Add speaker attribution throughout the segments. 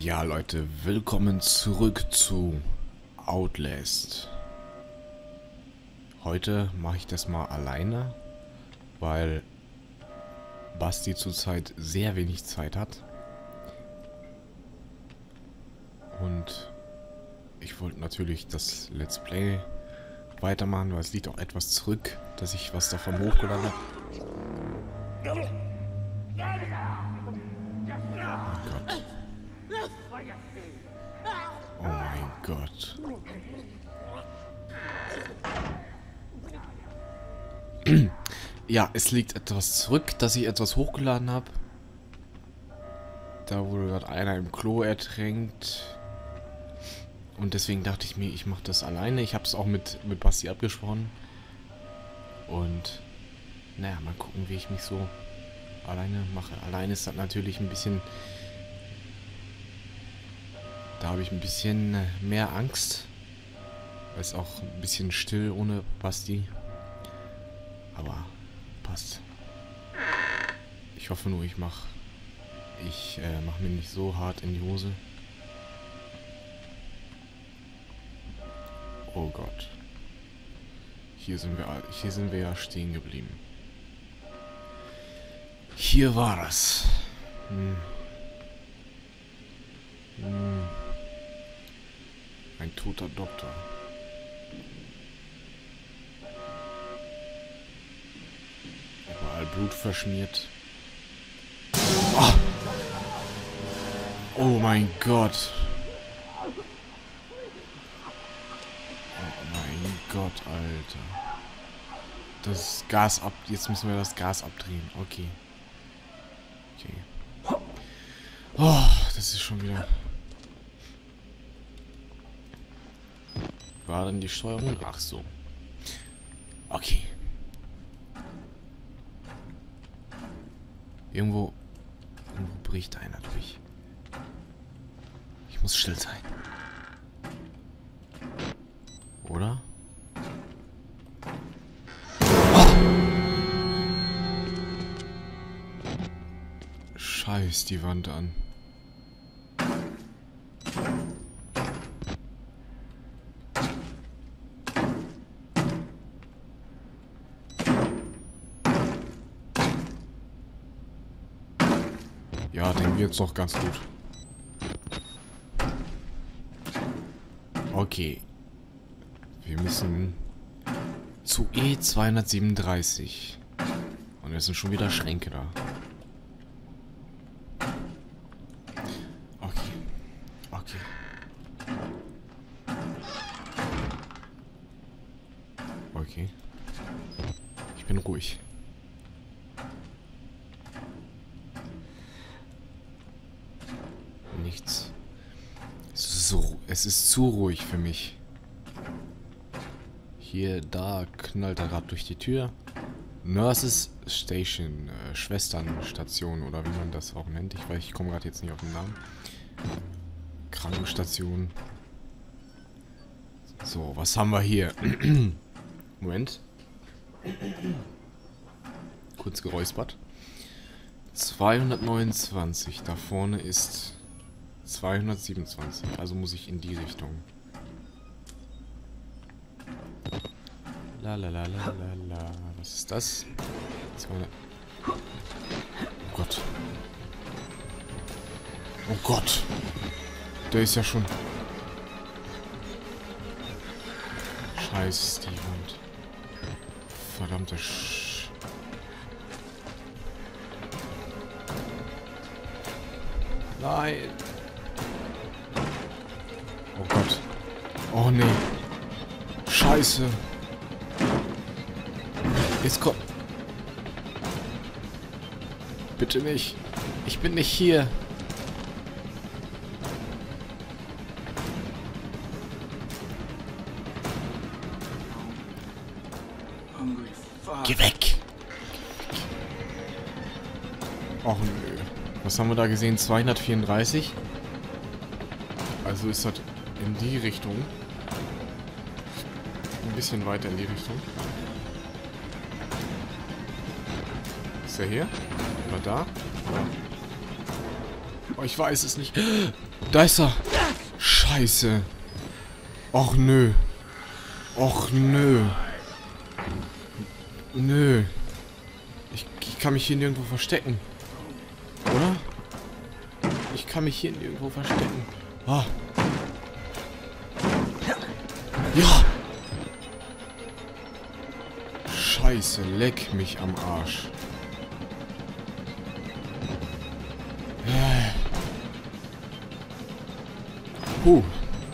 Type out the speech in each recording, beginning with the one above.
Speaker 1: Ja, Leute, willkommen zurück zu Outlast. Heute mache ich das mal alleine, weil Basti zurzeit sehr wenig Zeit hat. Und ich wollte natürlich das Let's Play weitermachen, weil es liegt auch etwas zurück, dass ich was davon hochgeladen habe. Oh Gott. Oh mein Gott. Ja, es liegt etwas zurück, dass ich etwas hochgeladen habe. Da wurde gerade einer im Klo ertränkt. Und deswegen dachte ich mir, ich mache das alleine. Ich habe es auch mit Basti abgesprochen. Und naja, mal gucken, wie ich mich so alleine mache. Alleine ist das natürlich ein bisschen... Da habe ich ein bisschen mehr Angst. Weil es auch ein bisschen still ohne Basti. Aber passt. Ich hoffe nur, ich mache mir nicht so hart in die Hose. Oh Gott. Hier sind wir ja stehen geblieben. Hier war es. Ein toter Doktor. Überall Blut verschmiert. Oh, oh mein Gott. Oh mein Gott, Alter. Das Gas ab... Jetzt müssen wir das Gas abdrehen. Okay. Okay. Oh, das ist schon wieder... War denn die Steuerung? Ach so. Okay. Irgendwo bricht einer durch. Ich muss still sein. Oder? Oh! Scheiß die Wand an. Ja, den wird's doch ganz gut. Okay. Wir müssen zu E237. Und es sind schon wieder Schränke da. Okay. Okay. Okay. Ich bin ruhig. Nichts. So, es ist zu ruhig für mich. Hier, da knallt er gerade durch die Tür. Nurses Station, Schwesternstation oder wie man das auch nennt. Ich komme gerade jetzt nicht auf den Namen. Krankenstation. So, was haben wir hier? Moment. Kurz geräuspert. 229. Da vorne ist 227. Also muss ich in die Richtung. La la la la la la. Was ist das? 200. Oh Gott. Oh Gott. Der ist ja schon... Scheiß die Wand. Verdammte Nein. Oh Gott. Oh nee. Scheiße. Jetzt kommt... Bitte nicht. Ich bin nicht hier. Geh weg. Och nö. Was haben wir da gesehen? 234. Also ist das in die Richtung. Ein bisschen weiter in die Richtung. Ist er hier? Oder da? Oder? Oh, ich weiß es nicht. Da ist er. Scheiße. Och nö. Och nö. Nö. Ich kann mich hier nirgendwo verstecken. Oder? Ich kann mich hier nirgendwo verstecken. Ah. Ja. Scheiße, leck mich am Arsch. Gut.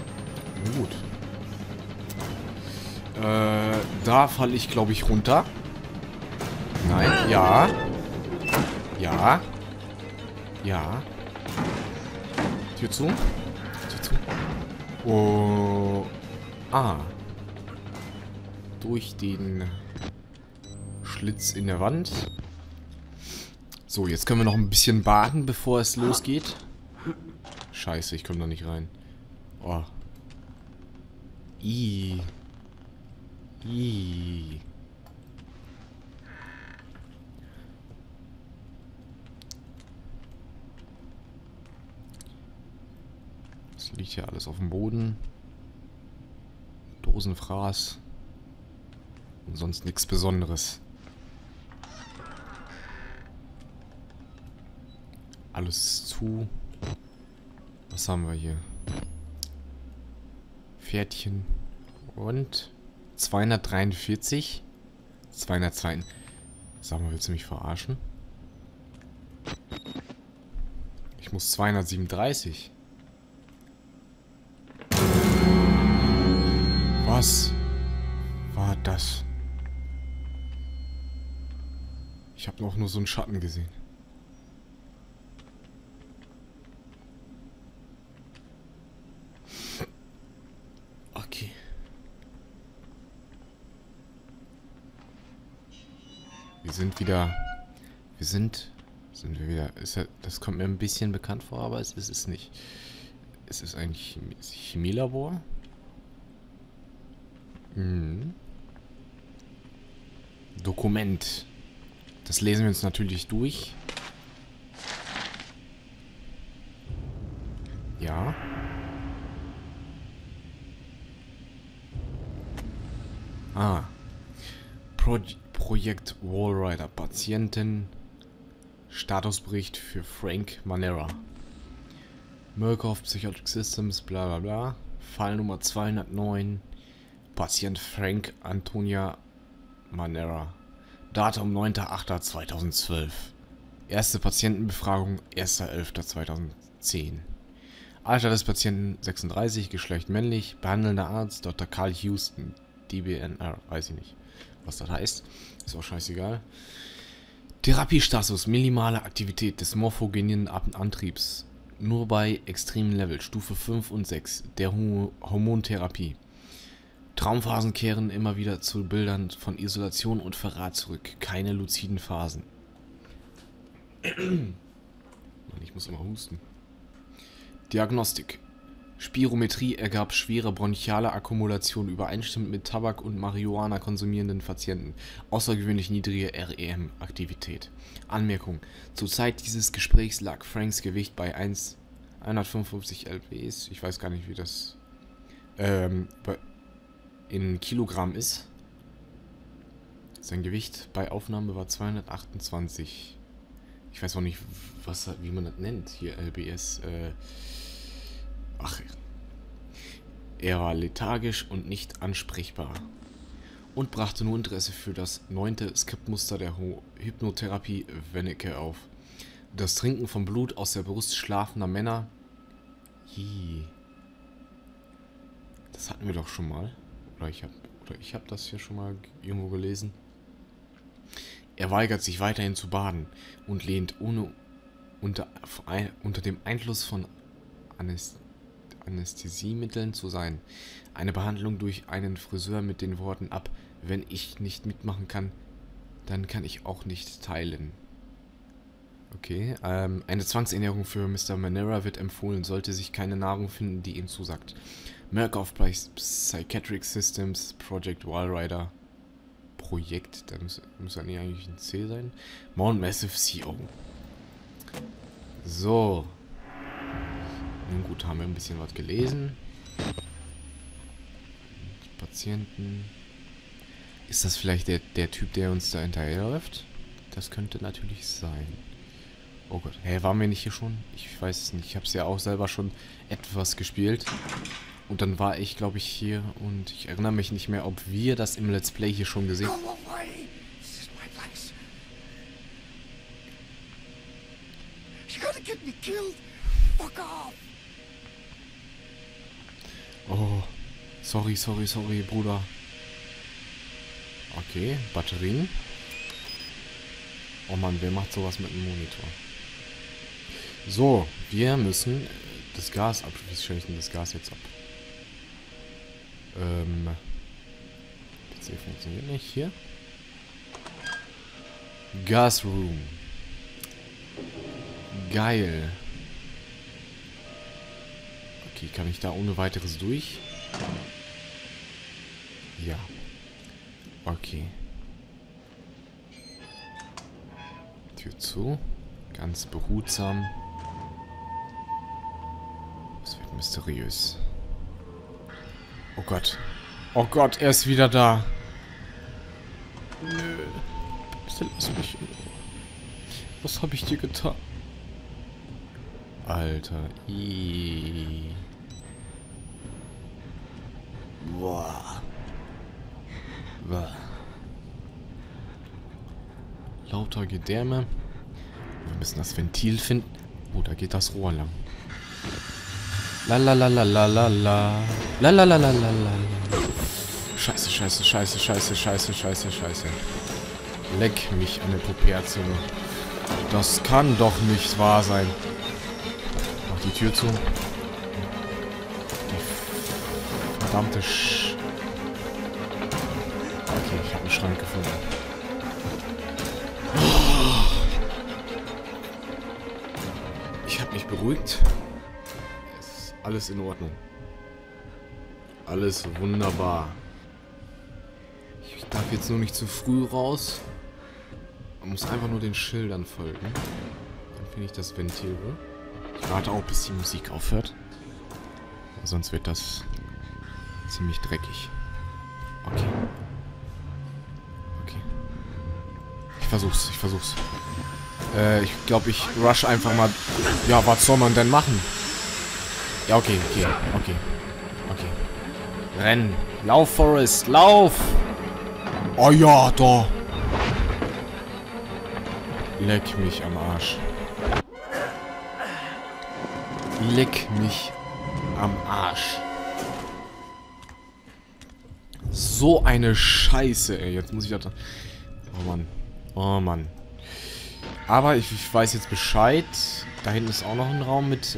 Speaker 1: Da falle ich, glaube ich, runter. Nein, ja. Ja. Ja. Tür zu. Tür zu. Oh. Ah. Durch den Schlitz in der Wand. So, jetzt können wir noch ein bisschen baden, bevor es losgeht. Scheiße, ich komme da nicht rein. Oh. Ih. Ih. Es liegt hier alles auf dem Boden. Dosenfraß. Und sonst nichts Besonderes. Alles zu. Was haben wir hier? Pferdchen. Und 243. 202. Sag mal, willst du mich verarschen? Ich muss 237. Was war das? Ich habe noch nur so einen Schatten gesehen. Okay. Wir sind wieder... Sind wir wieder... Das kommt mir ein bisschen bekannt vor, aber es ist es nicht. Es ist ein Chemielabor. Dokument. Das lesen wir uns natürlich durch. Ja. Ah. Projekt Walrider. Patienten. Statusbericht für Frank Manera. Murkoff Psychotic Systems, bla bla bla. Fall Nummer 209. Patient Frank Antonia Manera. Datum 9.8.2012. Erste Patientenbefragung 1.11.2010. Alter des Patienten 36, Geschlecht männlich, behandelnder Arzt Dr. Carl Houston, DBNR, weiß ich nicht, was das heißt, ist auch scheißegal. Therapiestatus, minimale Aktivität des morphogenen Antriebs, nur bei extremen Level, Stufe 5 und 6, der Hormontherapie. Traumphasen kehren immer wieder zu Bildern von Isolation und Verrat zurück, keine luziden Phasen. Mann, ich muss immer husten. Diagnostik. Spirometrie ergab schwere bronchiale Akkumulation übereinstimmend mit Tabak- und Marihuana konsumierenden Patienten. Außergewöhnlich niedrige REM-Aktivität. Anmerkung. Zur Zeit dieses Gesprächs lag Franks Gewicht bei 155 lbs. Ich weiß gar nicht, wie das in Kilogramm ist. Sein Gewicht bei Aufnahme war 228. Ich weiß auch nicht, wie man das nennt. Hier LBS. Er war lethargisch und nicht ansprechbar. Und brachte nur Interesse für das 9. Skriptmuster der Hypnotherapie Wennecke auf. Das Trinken von Blut aus der Brust schlafender Männer. Das hatten wir doch schon mal. Oder ich hab das hier schon mal irgendwo gelesen. Er weigert sich weiterhin zu baden und lehnt unter dem Einfluss von Anästhesiemitteln zu sein. Eine Behandlung durch einen Friseur mit den Worten ab: Wenn ich nicht mitmachen kann, dann kann ich auch nicht teilen. Okay, eine Zwangsernährung für Mr. Manera wird empfohlen, sollte sich keine Nahrung finden, die ihm zusagt. Murkoff Psychiatric Systems, Project Walrider. Projekt, da muss ja nicht eigentlich ein C sein. Mount Massive CO. So. gut, haben wir ein bisschen was gelesen. Die Patienten. Ist das vielleicht der Typ, der uns da hinterherläuft? Das könnte natürlich sein. Oh Gott. Hä, waren wir nicht hier schon? Ich weiß es nicht. Ich habe es ja auch selber schon etwas gespielt. Und dann war ich, glaube ich, hier. Und ich erinnere mich nicht mehr, ob wir das im Let's Play hier schon gesehen haben. Oh. Sorry, Bruder. Okay, Batterien. Oh Mann, wer macht sowas mit dem Monitor? So, wir müssen das Gas ab. Wie stelle ich denn das Gas jetzt ab? PC funktioniert nicht. Hier. Gas Room. Geil. Okay, kann ich da ohne weiteres durch? Ja. Okay. Tür zu. Ganz behutsam. Es wird mysteriös. Oh Gott. Oh Gott, er ist wieder da. Nö. Bitte lass mich in Ruhe. Was habe ich dir getan? Alter. Boah. Boah. Lauter Gedärme. Wir müssen das Ventil finden. Oh, da geht das Rohr lang. Lalalalalalala. Lalalalalalala. Scheiße. Leck mich an der Puperzunge. Das kann doch nicht wahr sein. Mach die Tür zu. Die verdammte Okay, ich habe einen Schrank gefunden. Ich habe mich beruhigt. Ist alles in Ordnung. Alles wunderbar. Ich darf jetzt nur nicht zu früh raus. Man muss einfach nur den Schildern folgen. Dann finde ich das Ventil. Ich warte auch, bis die Musik aufhört. Sonst wird das ziemlich dreckig. Okay. Ich versuch's. Ich glaube, ich rush einfach mal. Ja, was soll man denn machen? Ja, okay. Renn. Lauf, Forrest, lauf! Oh ja, da. Leck mich am Arsch. Leck mich am Arsch. So eine Scheiße, ey. Jetzt muss ich da... Oh Mann. Aber ich weiß jetzt Bescheid. Da hinten ist auch noch ein Raum mit,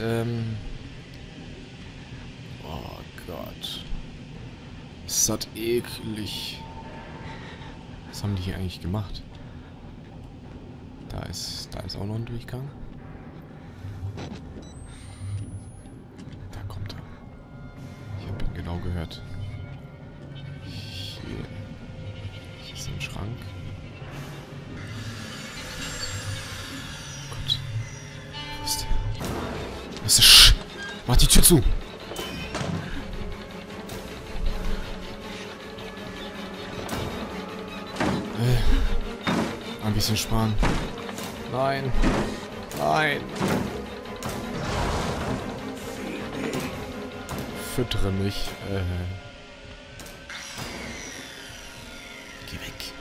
Speaker 1: Oh Gott. Ist das eklig. Was haben die hier eigentlich gemacht? Da ist auch noch ein Durchgang. Da kommt er. Ich habe ihn genau gehört. Hier ist ein Schrank. Gott. Was ist der? Was ist der? Mach die Tür zu! Ein bisschen sparen. Nein. Füttere mich. Geh weg.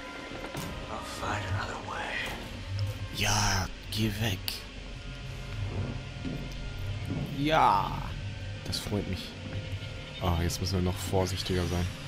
Speaker 1: Ja, geh weg. Ja. Das freut mich. Ah, jetzt müssen wir noch vorsichtiger sein.